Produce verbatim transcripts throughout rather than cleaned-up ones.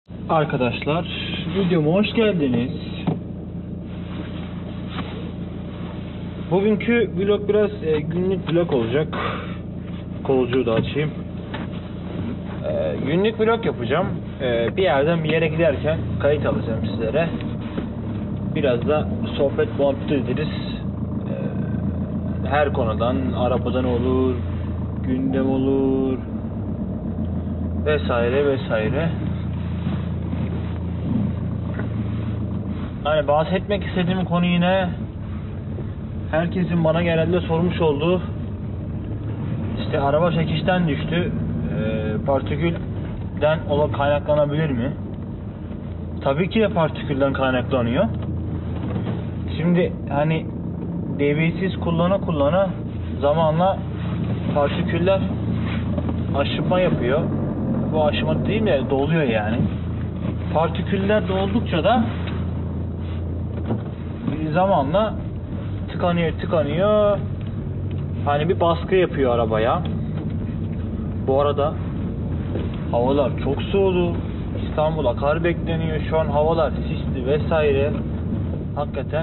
Arkadaşlar, videoma hoş geldiniz. Bugünkü vlog biraz e, günlük vlog olacak. Kolcuğu da açayım. E, günlük vlog yapacağım. E, bir yerden bir yere giderken kayıt alacağım sizlere. Biraz da sohbet muhabbet ederiz. E, her konudan, arabadan olur, gündem olur, vesaire vesaire. Hani bahsetmek istediğim konu yine herkesin bana genelde sormuş olduğu, işte araba çekişten düştü, e, partikülden olan kaynaklanabilir mi? Tabii ki de partikülden kaynaklanıyor. Şimdi hani devresiz kullana kullana zamanla partiküller aşınma yapıyor. Bu aşınma değil de doluyor yani. Partiküller doldukça da zamanla tıkanıyor tıkanıyor. Hani bir baskı yapıyor arabaya. Bu arada havalar çok soğudu. İstanbul'a kar bekleniyor. Şu an havalar sisli vesaire. Hakikaten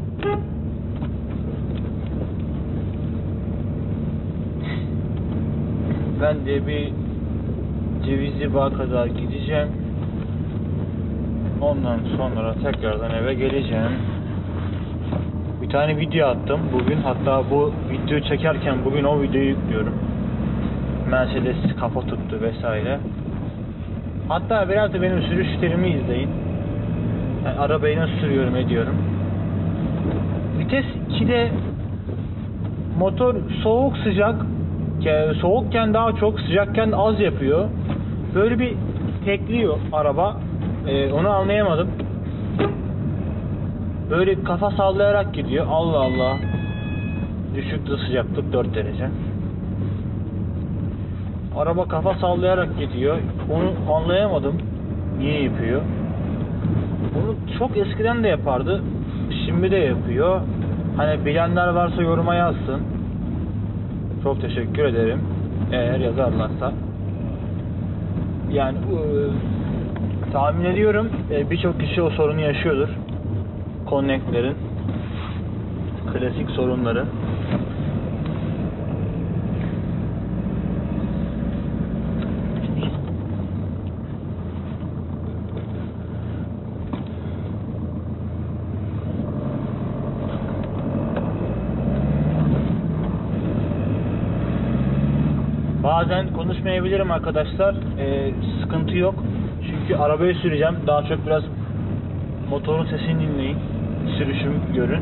ben de bir Cevizli Bağ'a kadar gideceğim. Ondan sonra tekrardan eve geleceğim. Bir tane video attım bugün. Hatta bu videoyu çekerken bugün o videoyu yüklüyorum. Mercedes kafa tuttu vesaire. Hatta biraz da benim sürüşlerimi izleyin. Yani arabayı nasıl sürüyorum ediyorum. Vites ikide motor soğuk sıcak, soğukken daha çok, sıcakken az yapıyor. Böyle bir tekliyor araba. Ee, onu anlayamadım. Böyle kafa sallayarak gidiyor. Allah Allah. Düşüktü sıcaklık dört derece. Araba kafa sallayarak gidiyor. Onu anlayamadım. Niye yapıyor? Onu çok eskiden de yapardı. Şimdi de yapıyor. Hani bilenler varsa yoruma yazsın. Çok teşekkür ederim. Eğer yazarlarsa. Yani e, tahmin ediyorum e, birçok kişi o sorunu yaşıyordur. Connect'lerin klasik sorunları. Bazen konuşmayabilirim arkadaşlar. Ee, sıkıntı yok. Çünkü arabayı süreceğim. Daha çok biraz motorun sesini dinleyin. Sürüşüm görün.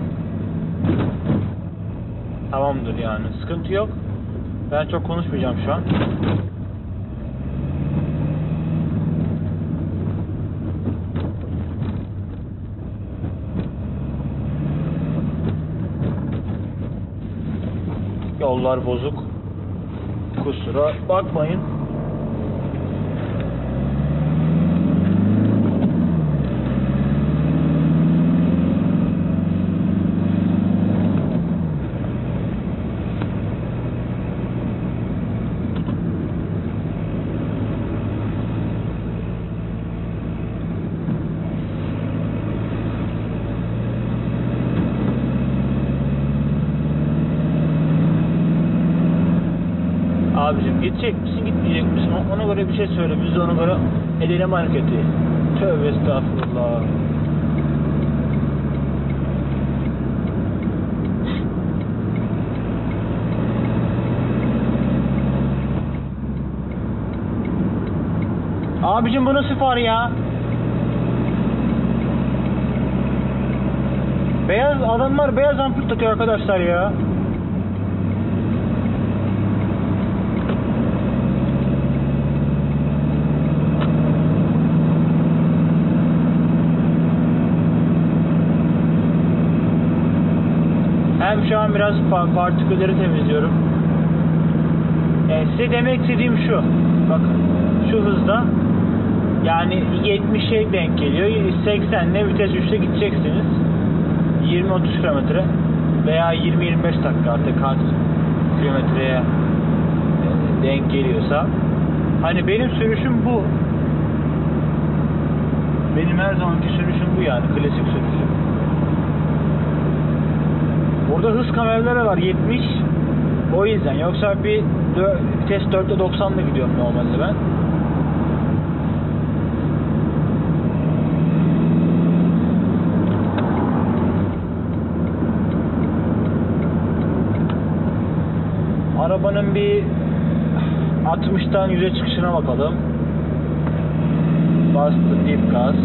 Tamamdır yani. Sıkıntı yok. Ben çok konuşmayacağım şu an. Yollar bozuk. Kusura bakmayın. Abicim gidecek misin gitmeyecek misin? Ona göre bir şey söyle. Biz de ona göre edelim hareketi. Tövbe estağfurullah. Abicim bu nasıl far ya? Beyaz adamlar beyaz ampul takıyor arkadaşlar ya. Hem şu an biraz partikülleri temizliyorum. Yani size demek istediğim şu. Bakın şu hızda yani yetmişe denk geliyor. seksenle vites üçte gideceksiniz. yirmi otuz kilometre veya yirmi yirmi beş dakika artık kaç kilometreye denk geliyorsa. Hani benim sürüşüm bu. Benim her zamanki sürüşüm bu yani, klasik sürüşüm. Burada hız kameraları var yetmiş. O yüzden, yoksa bir vites dörtte doksanla gidiyorum normalde ben. Arabanın bir altmıştan yüze çıkışına bakalım. Bastı dip gaz.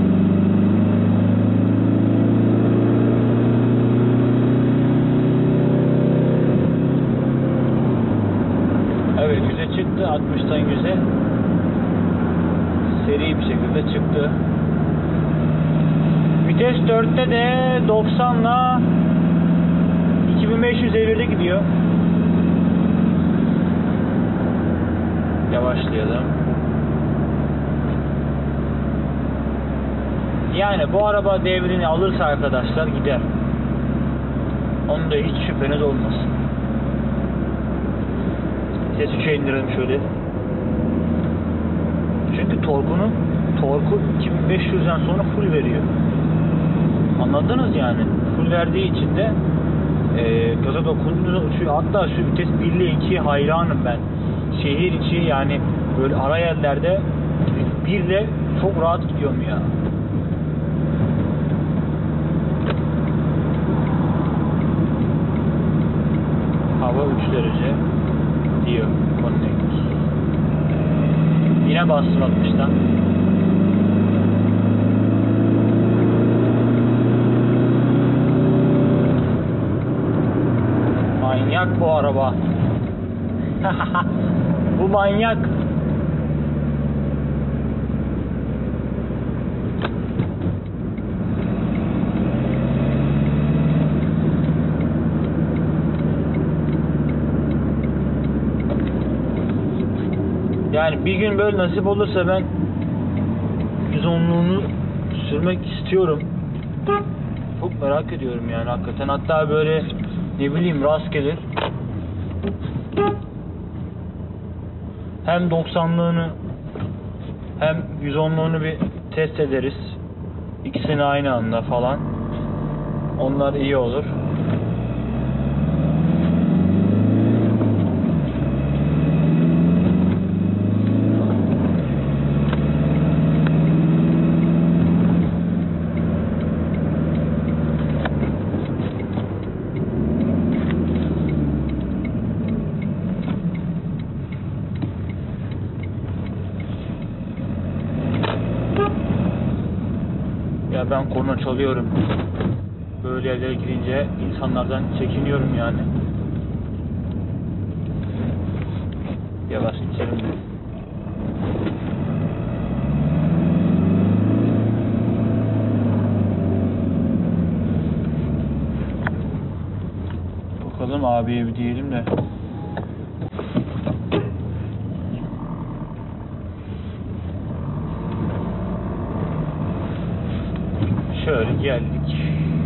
Evet, yüze çıktı, altmıştan yüze. Seri bir şekilde çıktı. Vites dörtte de doksanla iki bin beş yüz devirde gidiyor. Yavaşlayalım. Yani bu araba devrini alırsa arkadaşlar gider. Onda hiç şüpheniz olmasın. Ses üçe indirelim şöyle. Çünkü torkunu torku iki bin beş yüzden sonra full veriyor. Anladınız yani. Full verdiği için de e, gaza dokunduğunuzda uçuyor. Hatta şu vites bir ile ikiye hayranım ben. Şehir içi yani böyle ara yerlerde bir ile çok rahat gidiyorum ya. Hava üç derece diyor Connect. Yine bastım altmıştan. Manyak bu araba. Bu manyak. Yani bir gün böyle nasip olursa ben yüz onluğunu sürmek istiyorum. Çok merak ediyorum yani hakikaten. Hatta böyle ne bileyim rast gelir. Hem doksanlığını hem yüz onluğunu bir test ederiz. İkisini aynı anda falan. Onlar iyi olur. Ya ben korna çalıyorum. Böyle yerlere gidince insanlardan çekiniyorum yani. Yavaş geçelim de. Bakalım abiye bir diyelim de. Şöyle geldik.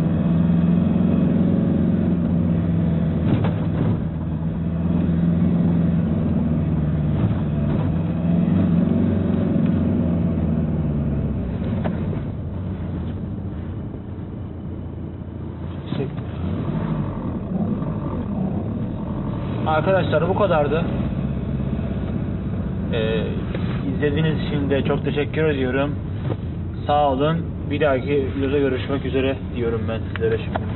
Arkadaşlar bu kadardı. Ee, izlediğiniz için de çok teşekkür ediyorum. Sağ olun. Bir dahaki videoda görüşmek üzere diyorum ben sizlere şimdi.